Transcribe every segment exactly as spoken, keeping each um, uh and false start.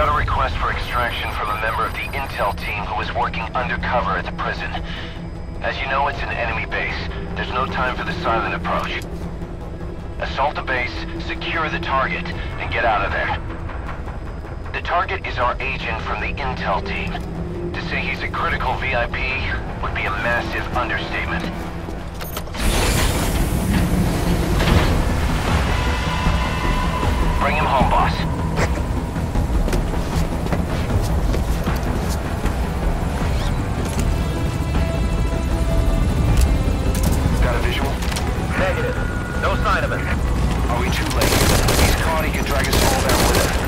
Got a request for extraction from a member of the intel team who is working undercover at the prison. As you know, it's an enemy base. There's no time for the silent approach. Assault the base, secure the target, and get out of there. The target is our agent from the intel team. To say he's a critical V I P would be a massive understatement. Bring him home, boss. Got a visual? Negative. No sign of it. Are we too late? If he's caught, he can drag us all down with him.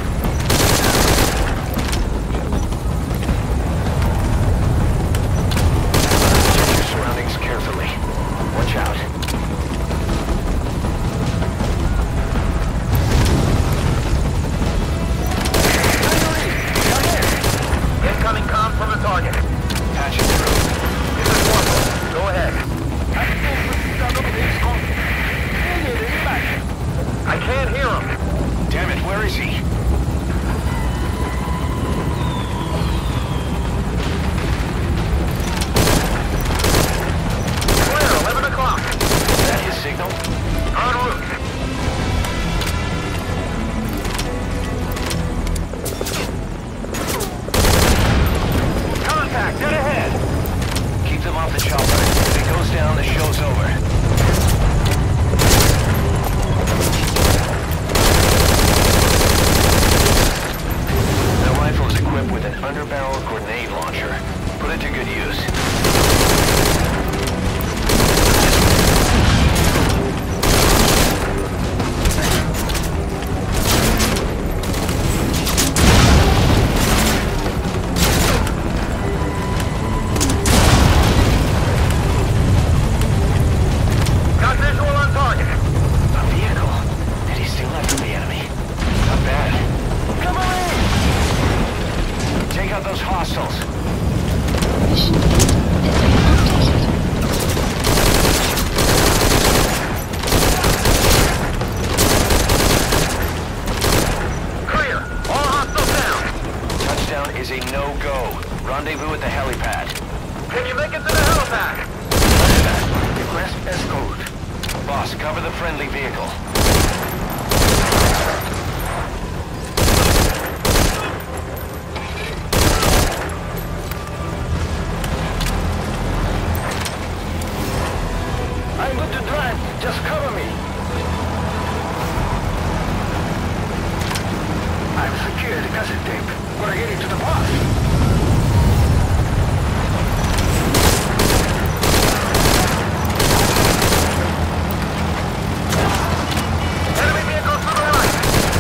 Check your surroundings carefully. Watch out. Incoming comm from the target. Patching through. This is Warsaw. Go ahead. I can't hear him. Damn it, where is he? Clear, eleven o'clock. Is that his signal? En route. Contact, dead ahead. Keep them off the chopper. If it goes down, the show's over. The rifle is equipped with an underbarrel grenade launcher. Put it to good use. Got visual on target. A vehicle? Did he steal that from the enemy? Not bad. Come on! Take out those hostiles. Mission updated. Clear. All hostiles down. Touchdown is a no-go. Rendezvous at the helipad. Can you make it to the helipad? Request escort. Boss, cover the friendly vehicle. I'm good to drive. Just cover me. I've secured the cassette tape. We're getting to the boss. Enemy vehicle to the right.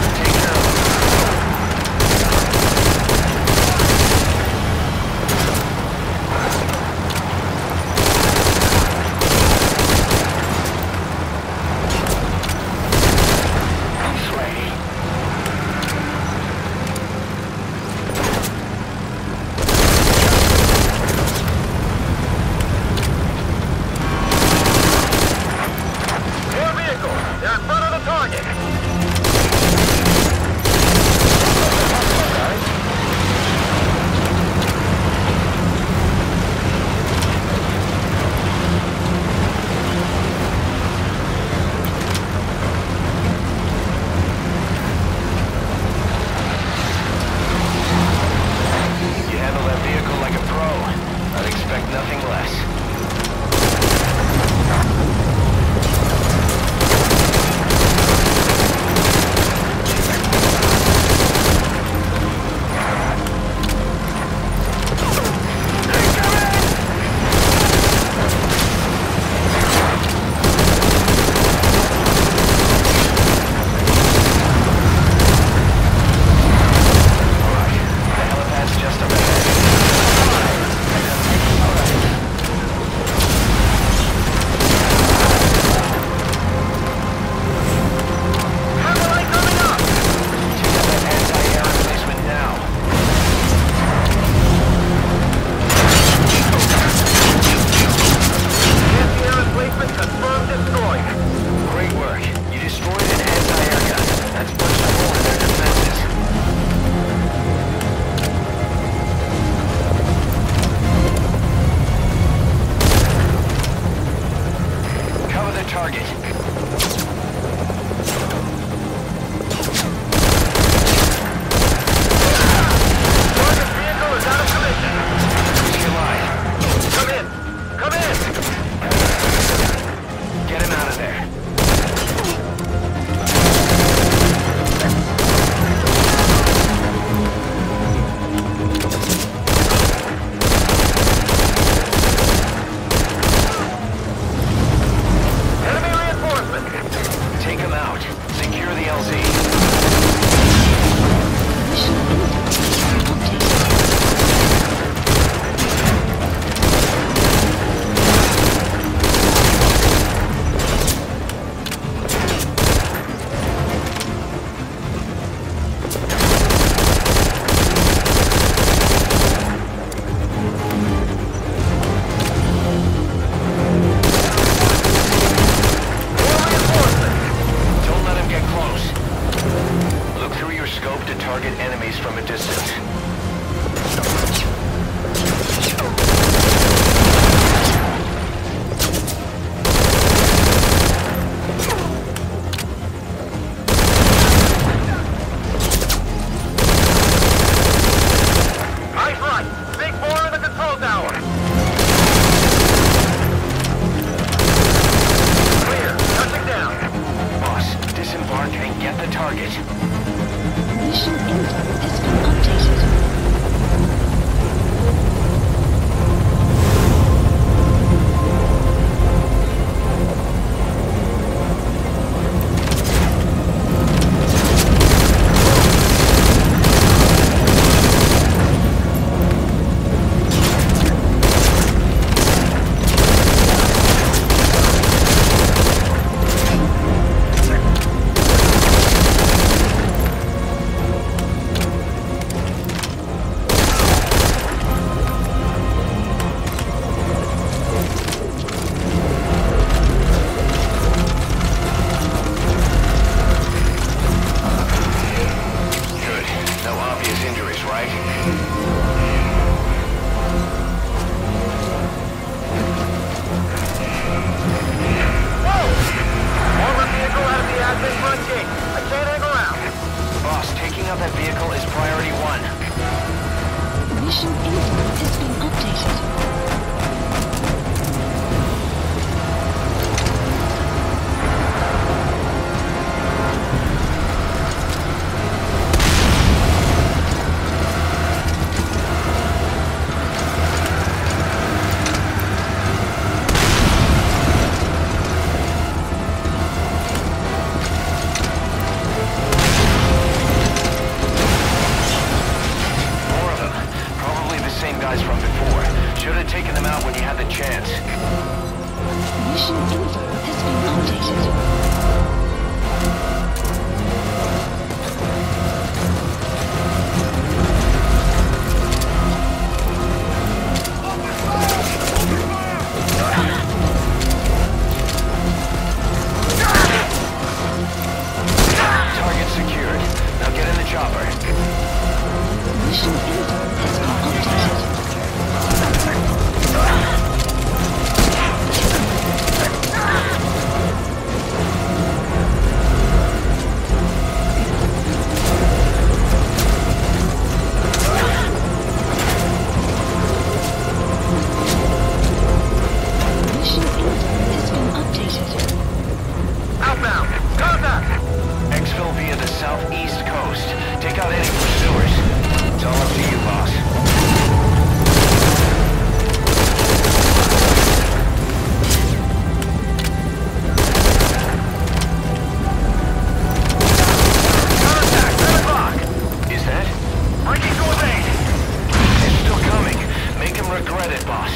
southeast coast. Take out any pursuers. It's all up to you, boss. Regret it, boss.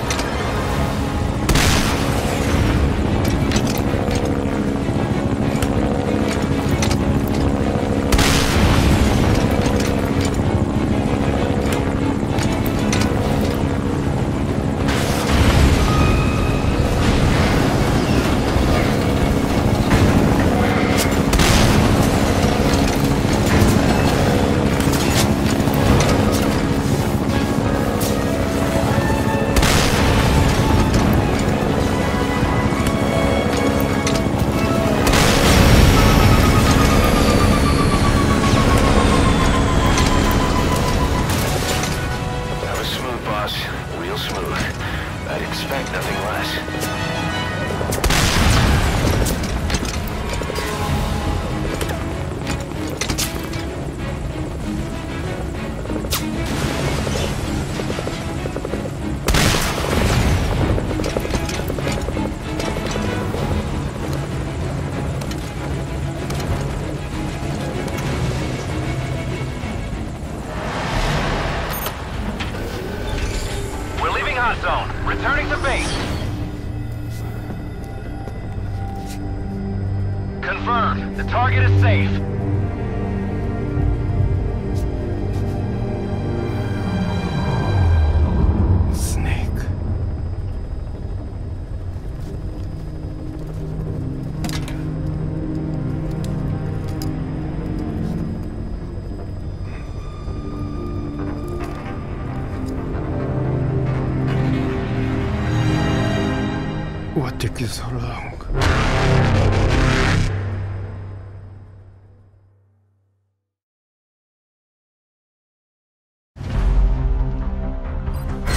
Real smooth. I'd expect nothing less. Hot zone. Returning to base. Confirmed. The target is safe. Snake. What took you so long?